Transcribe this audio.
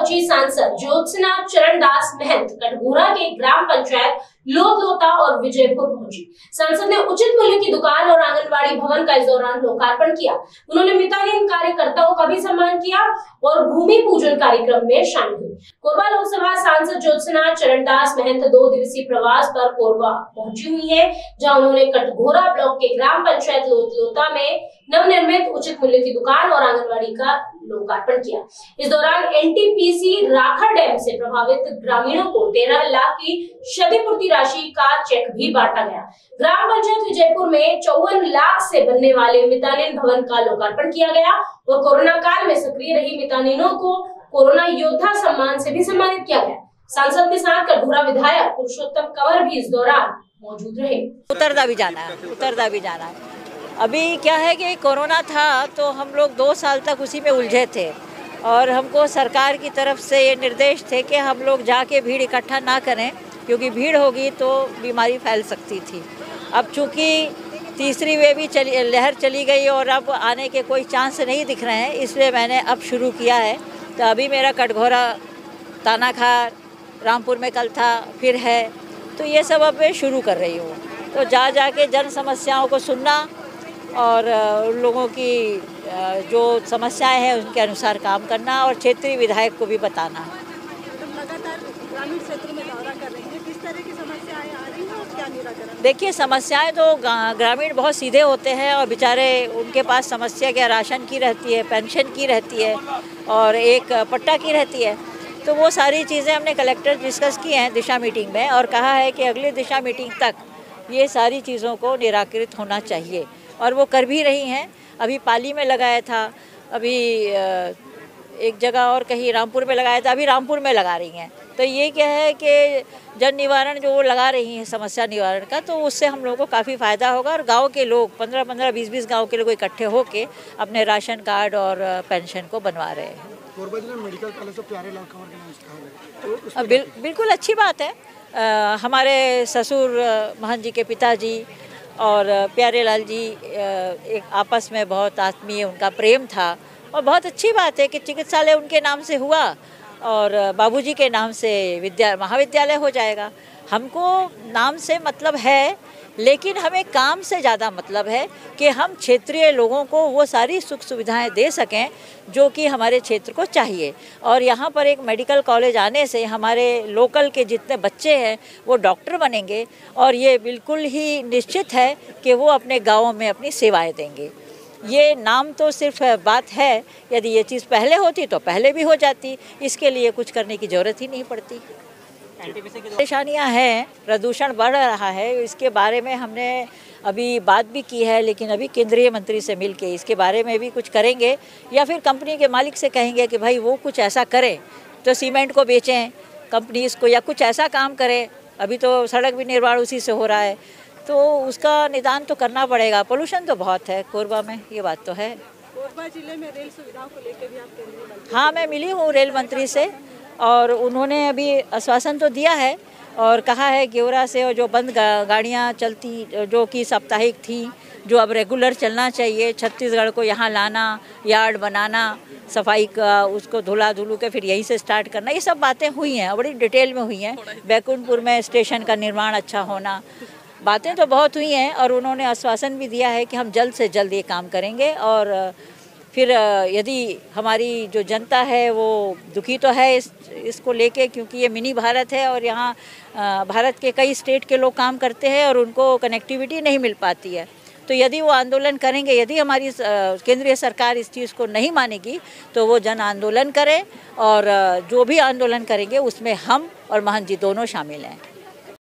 पहुंची सांसद ज्योत्सना चरणदास महंत कटघोरा के ग्राम पंचायत लोतलोता और विजयपुर पहुंची। सांसद ने उचित मूल्य की दुकान और आंगनबाड़ी भवन का इस दौरान लोकार्पण किया। उन्होंने मितानिन कार्यकर्ताओं का भी सम्मान किया और भूमि पूजन कार्यक्रम में शामिल हुई। कोरबा लोकसभा सांसद ज्योत्सना चरणदास महंत 2 दिवसीय प्रवास पर कोरबा पहुंची हुई है, जहां उन्होंने कटघोरा ब्लॉक के ग्राम पंचायत लोतलोता में नवनिर्मित उचित मूल्य की दुकान और आंगनबाड़ी का लोकार्पण किया। इस दौरान एनटीपीसी राखा डैम से प्रभावित ग्रामीणों को 13 लाख की क्षतिपूर्ति राशि का चेक भी बांटा गया। ग्राम पंचायत विजयपुर में 54 लाख से बनने वाले मितानिन भवन का लोकार्पण किया गया और कोरोना काल में सक्रिय रही मितानिनों को कोरोना योद्धा सम्मान से भी सम्मानित किया गया। सांसद के साथ कटघोरा विधायक पुरुषोत्तम कंवर भी इस दौरान मौजूद रहे। उतरदा भी जाना है। अभी क्या है कि कोरोना था तो हम लोग 2 साल तक उसी में उलझे थे और हमको सरकार की तरफ से ये निर्देश थे कि हम लोग जाके भीड़ इकट्ठा ना करें, क्योंकि भीड़ होगी तो बीमारी फैल सकती थी। अब चूँकि तीसरी वेव भी लहर चली गई और अब आने के कोई चांस नहीं दिख रहे हैं, इसलिए मैंने अब शुरू किया है। तो अभी मेरा कटघोरा, तानाखार, रामपुर में कल था, फिर है, तो ये सब अब मैं शुरू कर रही हूँ। तो जा के जन समस्याओं को सुनना और उन लोगों की जो समस्याएं हैं उनके अनुसार काम करना और क्षेत्रीय विधायक को भी बताना। लगातार ग्रामीण क्षेत्र में दौरा कर रही हैं, किस तरह की समस्याएं आ रही हैं और क्या निराकरण? देखिए, समस्याएं तो ग्रामीण बहुत सीधे होते हैं और बेचारे उनके पास समस्या क्या राशन की रहती है, पेंशन की रहती है और एक पट्टा की रहती है। तो वो सारी चीज़ें हमने कलेक्टर डिस्कस की हैं दिशा मीटिंग में और कहा है कि अगली दिशा मीटिंग तक ये सारी चीज़ों को निराकृत होना चाहिए और वो कर भी रही हैं। अभी पाली में लगाया था, अभी एक जगह और कहीं रामपुर में लगाया था, अभी रामपुर में लगा रही हैं। तो ये क्या है कि जन निवारण जो वो लगा रही हैं, समस्या निवारण का, तो उससे हम लोगों को काफ़ी फ़ायदा होगा और गांव के लोग 15-15, 20-20 गांव के लोग इकट्ठे होके अपने राशन कार्ड और पेंशन को बनवा रहे हैं। कोरबा जिला मेडिकल कॉलेज तो प्यारे लाल कंवर के नाम से कहा गया, तो बिल्कुल अच्छी बात है। हमारे ससुर महंत जी के पिताजी और प्यारे लाल जी एक आपस में बहुत आत्मीय उनका प्रेम था और बहुत अच्छी बात है कि चिकित्सालय उनके नाम से हुआ और बाबूजी के नाम से महाविद्यालय हो जाएगा। हमको नाम से मतलब है, लेकिन हमें काम से ज़्यादा मतलब है कि हम क्षेत्रीय लोगों को वो सारी सुख सुविधाएं दे सकें जो कि हमारे क्षेत्र को चाहिए। और यहाँ पर एक मेडिकल कॉलेज आने से हमारे लोकल के जितने बच्चे हैं वो डॉक्टर बनेंगे और ये बिल्कुल ही निश्चित है कि वो अपने गाँवों में अपनी सेवाएं देंगे। ये नाम तो सिर्फ बात है, यदि ये चीज़ पहले होती तो पहले भी हो जाती, इसके लिए कुछ करने की ज़रूरत ही नहीं पड़ती। परेशानियाँ हैं, प्रदूषण बढ़ रहा है, इसके बारे में हमने अभी बात भी की है, लेकिन अभी केंद्रीय मंत्री से मिलके इसके बारे में भी कुछ करेंगे या फिर कंपनी के मालिक से कहेंगे कि भाई वो कुछ ऐसा करें तो सीमेंट को बेचें कंपनीज को या कुछ ऐसा काम करें। अभी तो सड़क भी निर्माण उसी से हो रहा है, तो उसका निदान तो करना पड़ेगा। पोल्यूशन तो बहुत है कोरबा में, ये बात तो है। कोरबा जिले में रेल सुविधाओं को लेकर भी आप केंद्रीय मंत्री? हाँ, मैं मिली हूँ रेल मंत्री से और उन्होंने अभी आश्वासन तो दिया है और कहा है गेवरा से जो बंद गाड़ियाँ चलती जो कि साप्ताहिक थी, जो अब रेगुलर चलना चाहिए, छत्तीसगढ़ को यहाँ लाना, यार्ड बनाना, सफाई का उसको धुला धुलू के फिर यहीं से स्टार्ट करना, ये सब बातें हुई हैं, बड़ी डिटेल में हुई हैं। बैकुंठपुर में स्टेशन का निर्माण अच्छा होना, बातें तो बहुत हुई हैं और उन्होंने आश्वासन भी दिया है कि हम जल्द से जल्द ये काम करेंगे। और फिर यदि हमारी जो जनता है वो दुखी तो है इसको लेके, क्योंकि ये मिनी भारत है और यहाँ भारत के कई स्टेट के लोग काम करते हैं और उनको कनेक्टिविटी नहीं मिल पाती है। तो यदि वो आंदोलन करेंगे, यदि हमारी केंद्रीय सरकार इस चीज़ को नहीं मानेगी तो वो जन आंदोलन करें और जो भी आंदोलन करेंगे उसमें हम और महंत जी दोनों शामिल हैं।